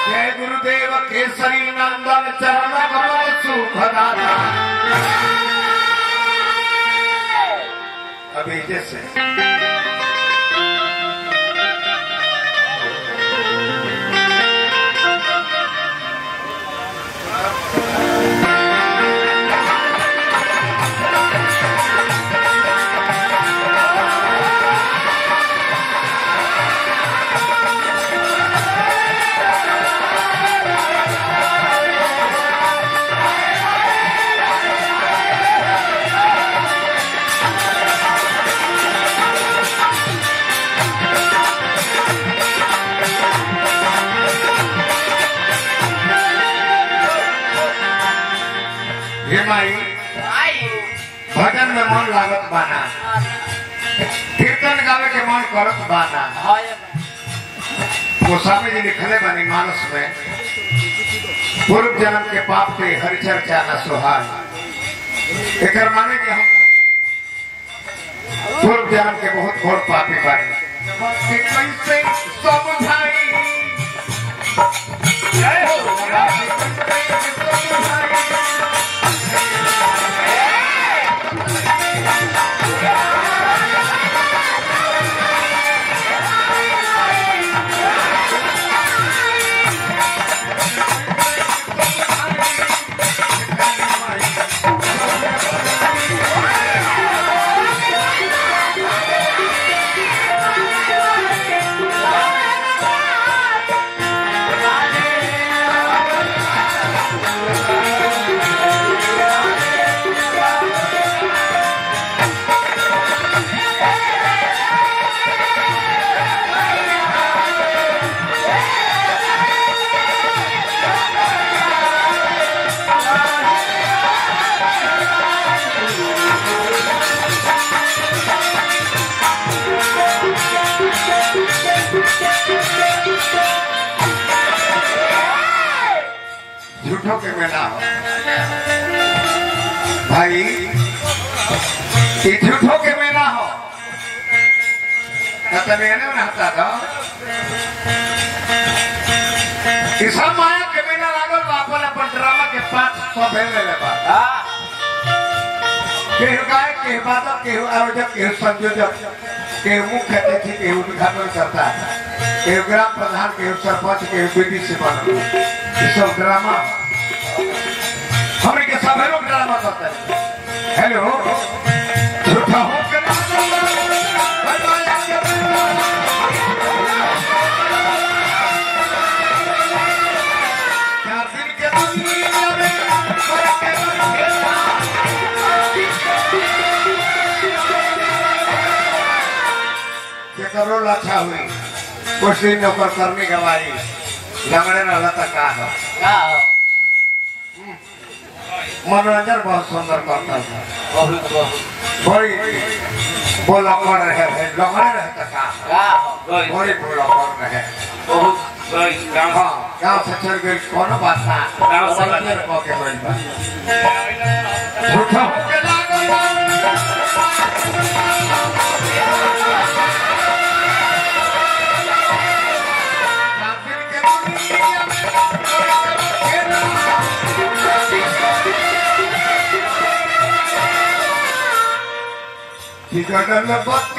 जय गुरुदेव केसरी नंदन चरण कमल सुखदाता। अभी जैसे भजन में मन लागत बाना, कीर्तन गावे के मन करत बाना। गोस्वामी जी लिखले बानी मानस में, पूर्व जन्म के पाप के हरिचर्चा न सुहाय। एक माने कि हम पूर्व जन्म के बहुत घोर पापी बानी। कैसे समझाई झूठों के में ना हो भाई, ये झूठों के में ना हो। मैंने रहता था ईसा माया के में ना लागल अपन अपन ड्रामा के 500 भेल ले बा। केहू गायक, केहू वादक, केहू आयोजक, केहू संयोजक, केहू मुख्य अतिथि, केहू उद्घाटन करता, केहू ग्राम प्रधान, केहू सरपंच, केहू बीडीसी बनल। ये सब ड्रामा हमने सब लोग ड्रामा करते हैं। हेलो झूठा हो के करो लाछा हुई कुछ दिन नौकर करने गवाई लंगड़े न लता का हो। मनोरंजन बहुत सुंदर करता था, बड़ी बोला कर रहे हैं, लंगड़े रहता का बड़ी बोला कर रहे गाँव से चल गए कौन बात था झूठा होके जिगर में